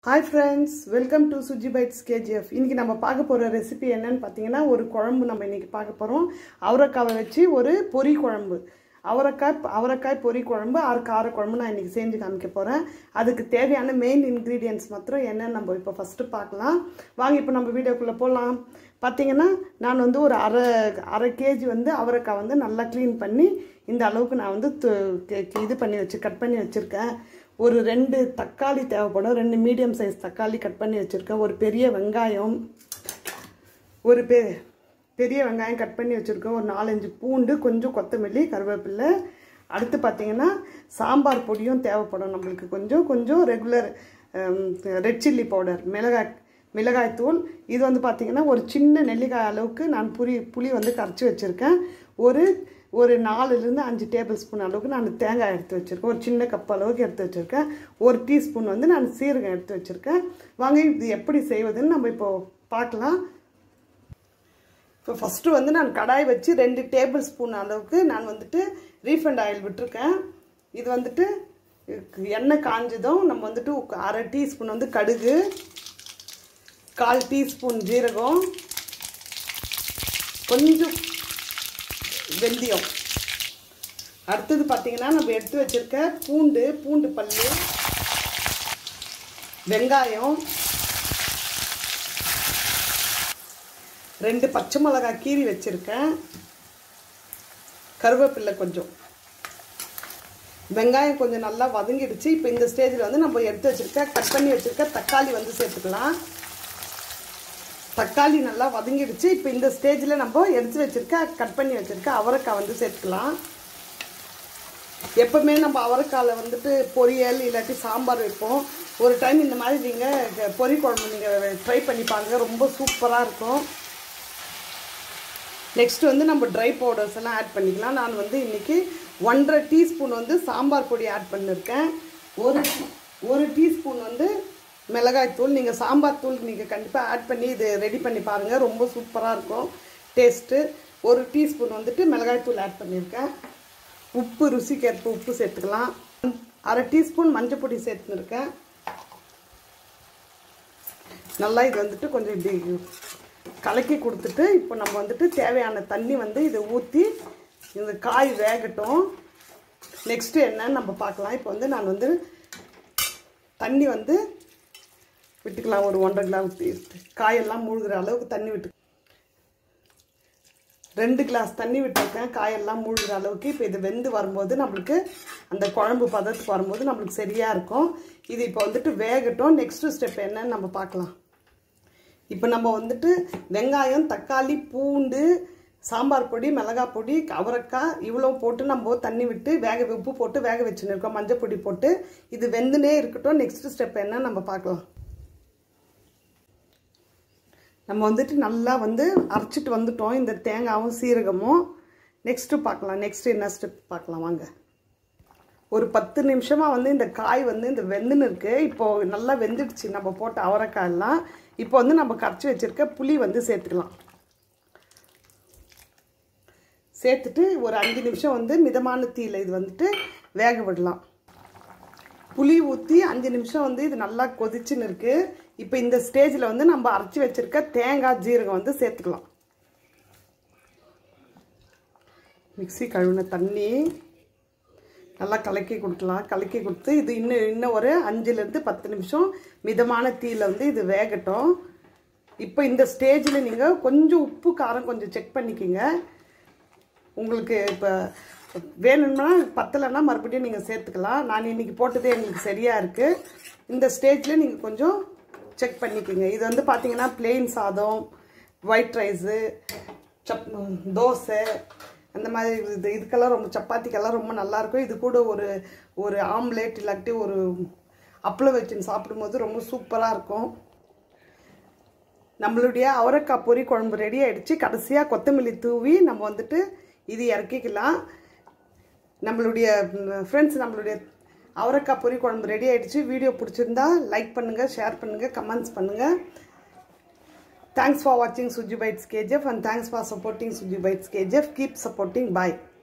Hi friends, welcome to Suji Bites KGF. இன்னைக்கு நம்ம பார்க்க போற ரெசிபி என்னன்னு பாத்தீங்கன்னா ஒரு குழம்பு நம்ம இன்னைக்கு பார்க்க போறோம். அவரைக்காவை வச்சு ஒரு பொரி குழம்பு. அவரைக்காய் பொரி குழம்பு கார குழம்பு நான் இன்னைக்கு செஞ்சு காமிக்க போறேன். அதுக்கு தேவையான மெயின் இன்கிரிடியன்ட்ஸ் மாத்திரம் என்னன்னு நம்ம இப்போ ஃபர்ஸ்ட் பார்க்கலாம். வாங்க இப்போ நம்ம வீடியோக்குள்ள போலாம். பாத்தீங்கன்னா நான் வந்து ஒரு அரை கேஜி வந்து அவரைக்காய் வந்து நல்லா க்ளீன் பண்ணி இந்த அளவுக்கு நான் வந்து கட் பண்ணி வச்சிருக்கேன். ஒரு 2 தக்காளி தேவைப்படும். 2 மீடியம் சைஸ் தக்காளி கட் பண்ணி வச்சிருக்கேன். ஒரு பெரிய வெங்காயம் பெரிய வெங்காயம் கட் பண்ணி வச்சிருக்கேன். ஒரு 4-5 பூண்டு, கொஞ்சம் கொத்தமல்லி, கருவேப்பிலை. அடுத்து பார்த்தீங்கன்னா சாம்பார் பொடியும் தேவைப்படும் நம்மளுக்கு. கொஞ்சம் ரெகுலர் ரெட் சில்லி பவுடர், மிளகாய் தூள். இது வந்து பார்த்தீங்கன்னா ஒரு சின்ன நெல்லிக்காய் அளவுக்கு நான் புளி வந்து கரைச்சி வச்சுருக்கேன். ஒரு 4-5 டேபிள் ஸ்பூன் அளவுக்கு நான் தேங்காய் எடுத்து வச்சுருக்கேன். ஒரு சின்ன கப் அளவுக்கு எடுத்து வச்சுருக்கேன். 1 டீஸ்பூன் வந்து நான் சீரகம் எடுத்து வச்சுருக்கேன். வாங்க இது எப்படி செய்வதுன்னு நம்ம இப்போ பார்க்கலாம். இப்போ ஃபஸ்ட்டு வந்து நான் கடாய் வச்சு 2 டேபிள் ஸ்பூன் அளவுக்கு நான் வந்துட்டு ரீஃபைண்ட் ஆயில் விட்டுருக்கேன். இது வந்துட்டு எண்ணெய் காஞ்சதும் நம்ம வந்துட்டு அரை டீஸ்பூன் வந்து கடுகு, 1/4 டீஸ்பூன் ஜீரகம், கொஞ்சம் வெந்தயம். அடுத்தது பார்த்தீங்கன்னா நம்ம எடுத்து வச்சிருக்க பூண்டு பல்லு, வெங்காயம், 2 பச்சை மிளகாய் கீறி வச்சிருக்கேன், கருவேப்பிலை கொஞ்சம். வெங்காயம் கொஞ்சம் நல்லா வதங்கிடுச்சு. இப்போ இந்த ஸ்டேஜில் வந்து நம்ம எடுத்து வச்சிருக்க கட் பண்ணி வச்சிருக்க தக்காளி வந்து சேர்த்துக்கலாம். தக்காளி நல்லா வதங்கிடுச்சு. இப்போ இந்த ஸ்டேஜில் நம்ம எடுத்து வச்சிருக்க கட் பண்ணி வச்சிருக்க அவரைக்காய் வந்து சேர்த்துக்கலாம். எப்பவுமே நம்ம அவரைக்காயில் வந்துட்டு பொரியல் இல்லாட்டி சாம்பார் வைப்போம். ஒரு டைம் இந்த மாதிரி நீங்கள் பொரி குழம்பு நீங்கள் ட்ரை பண்ணி பாருங்கள், ரொம்ப சூப்பராக இருக்கும். நெக்ஸ்ட் வந்து நம்ம ட்ரை பவுடர்ஸ் எல்லாம் ஆட் பண்ணிக்கலாம். நான் வந்து இன்றைக்கி 1.5 டீஸ்பூன் வந்து சாம்பார் பொடி ஆட் பண்ணியிருக்கேன். ஒரு டீஸ்பூன் வந்து மிளகாய் தூள். நீங்கள் சாம்பார் தூள் நீங்கள் கண்டிப்பாக ஆட் பண்ணி இது ரெடி பண்ணி பாருங்கள், ரொம்ப சூப்பராக இருக்கும் டேஸ்ட்டு. 1 டீஸ்பூன் வந்துட்டு மிளகாய் தூள் ஆட் பண்ணியிருக்கேன். உப்பு ருசிக்கேற்ப உப்பு சேர்த்துக்கலாம். அரை டீஸ்பூன் மஞ்சள் பொடி சேர்த்துருக்கேன். நல்லா இது வந்துட்டு கொஞ்சம் இப்படி கலக்கி கொடுத்துட்டு இப்போ நம்ம வந்துட்டு தேவையான தண்ணி வந்து இதை ஊற்றி இந்த காய் வேகட்டும். நெக்ஸ்ட்டு என்னன்னு நம்ம பார்க்கலாம். இப்போ வந்து நான் வந்து தண்ணி வந்து விட்டுக்கலாம். ஒரு 1.5 கிளாஸ் காயெல்லாம் மூழ்கிற அளவுக்கு தண்ணி விட்டு 2 கிளாஸ் தண்ணி விட்டுருக்கேன் காயெல்லாம் மூழ்கிற அளவுக்கு. இப்போ இது வெந்து வரும்போது நம்மளுக்கு அந்த குழம்பு பதத்துக்கு வரும்போது நம்மளுக்கு சரியாக இருக்கும். இது இப்போ வந்துட்டு வேகட்டும். நெக்ஸ்ட்டு ஸ்டெப் என்னன்னு நம்ம பார்க்கலாம். இப்போ நம்ம வந்துட்டு வெங்காயம், தக்காளி, பூண்டு, சாம்பார் பொடி, மிளகாய் பொடி, அவரைக்காய் இவ்வளோ போட்டு நம்ம தண்ணி விட்டு உப்பு போட்டு வேக வச்சுன்னு இருக்கோம், மஞ்சள் பொடி போட்டு. இது வெந்துனே இருக்கட்டும். நெக்ஸ்ட் ஸ்டெப் என்னன்னு நம்ம பார்க்கலாம். நம்ம வந்துட்டு நல்லா வந்து அரைச்சிட்டு வந்துட்டோம் இந்த தேங்காயும் சீரகமும். நெக்ஸ்ட்டு பார்க்கலாம். நெக்ஸ்ட்டு என்ன ஸ்டெப் பார்க்கலாம் வாங்க. ஒரு 10 நிமிஷமாக வந்து இந்த காய் வந்து இந்த வெந்துன்னு இருக்குது. இப்போது நல்லா வெந்துடுச்சு நம்ம போட்ட அவரைக்காயெல்லாம். இப்போ வந்து நம்ம கரைச்சி வச்சுருக்க புளி வந்து சேர்த்துக்கலாம். சேர்த்துட்டு ஒரு 5 நிமிஷம் வந்து மிதமான தீயில் இது வந்துட்டு வேக விடலாம். புளி ஊற்றி 5 நிமிஷம் வந்து இது நல்லா கொதிச்சுன்னு இருக்குது. இப்போ இந்த ஸ்டேஜில் வந்து நம்ம அரைச்சி வச்சுருக்க தேங்காய், ஜீரகம் வந்து சேர்த்துக்கலாம். மிக்ஸி கழுவின தண்ணி நல்லா கலக்கி கொடுக்கலாம். கலக்கி கொடுத்து இது இன்னும் ஒரு 5-10 நிமிஷம் மிதமான தீயில் வந்து இது வேகட்டும். இப்போ இந்த ஸ்டேஜில் நீங்கள் கொஞ்சம் உப்பு காரம் கொஞ்சம் செக் பண்ணிக்கிங்க. உங்களுக்கு இப்போ வேணும்னா பத்தலைன்னா மறுபடியும் நீங்கள் சேர்த்துக்கலாம். நான் இன்றைக்கி போட்டதே எங்களுக்கு சரியாக இருக்குது. இந்த ஸ்டேஜில் நீங்கள் கொஞ்சம் செக் பண்ணிக்கோங்க. இது வந்து பார்த்தீங்கன்னா பிளெயின் சாதம், ஒயிட் ரைஸு, தோசை அந்த மாதிரி இதுக்கெல்லாம் ரொம்ப சப்பாத்திக்கெல்லாம் ரொம்ப நல்லாயிருக்கும். இது கூட ஒரு ஆம்லேட் இல்லாட்டி ஒரு அப்பளம் வச்சுன்னு சாப்பிடும்போது ரொம்ப சூப்பராக இருக்கும். நம்மளுடைய அவரைக்காய் பொரி குழம்பு ரெடி ஆகிடுச்சு. கடைசியாக கொத்தமல்லி தூவி நம்ம வந்துட்டு இது இறக்கிக்கலாம். நம்மளுடைய ஃப்ரெண்ட்ஸ், நம்மளுடைய அவரைக்காய் பொரி குழம்பு ரெடி ஆகிடுச்சு. வீடியோ பிடிச்சிருந்தா லைக் பண்ணுங்கள், ஷேர் பண்ணுங்கள், கமெண்ட்ஸ் பண்ணுங்கள். Thanks for watching Suji Bites KGF and thanks for supporting Suji Bites KGF. Keep supporting. Bye.